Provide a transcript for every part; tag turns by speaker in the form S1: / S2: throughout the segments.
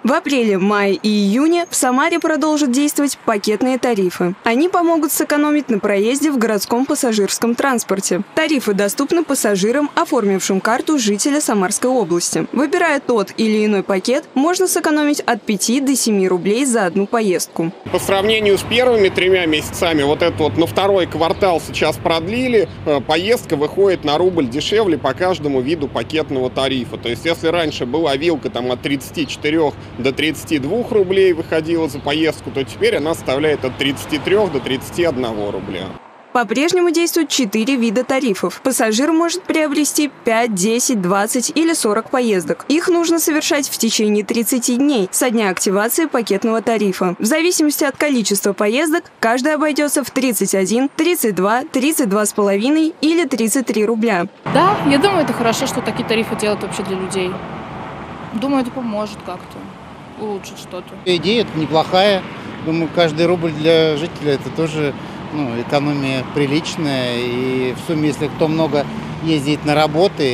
S1: В апреле, мае и июне в Самаре продолжат действовать пакетные тарифы. Они помогут сэкономить на проезде в городском пассажирском транспорте. Тарифы доступны пассажирам, оформившим карту жителя Самарской области. Выбирая тот или иной пакет, можно сэкономить от 5 до 7 рублей за одну поездку.
S2: По сравнению с первыми 3 месяцами, вот это вот на второй квартал сейчас продлили, поездка выходит на рубль дешевле по каждому виду пакетного тарифа. То есть если раньше была вилка там от 34 до 32 рублей выходила за поездку, то теперь она составляет от 33 до 31 рубля.
S1: По-прежнему действуют 4 вида тарифов. Пассажир может приобрести 5, 10, 20 или 40 поездок. Их нужно совершать в течение 30 дней со дня активации пакетного тарифа. В зависимости от количества поездок, каждая обойдется в 31, 32, 32,5 или 33 рубля.
S3: Да, я думаю, это хорошо, что такие тарифы делают вообще для людей. Думаю, это поможет как-то улучшить что-то.
S4: Идея неплохая. Думаю, каждый рубль для жителя это тоже экономия приличная. И в сумме, если кто много ездит на работы,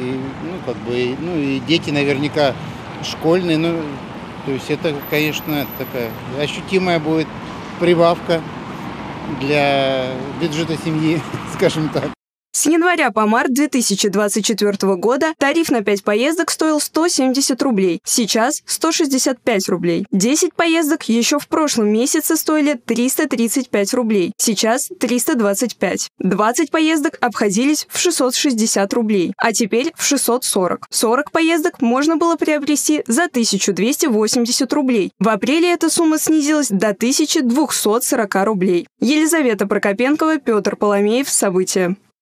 S4: и дети наверняка школьные, то есть это, конечно, такая ощутимая будет прибавка для бюджета семьи, скажем так.
S1: С января по март 2024 года тариф на 5 поездок стоил 170 рублей, сейчас 165 рублей. 10 поездок еще в прошлом месяце стоили 335 рублей, сейчас 325. 20 поездок обходились в 660 рублей, а теперь в 640. 40 поездок можно было приобрести за 1280 рублей. В апреле эта сумма снизилась до 1240 рублей. Елизавета Прокопенкова, Петр Поломеев. События.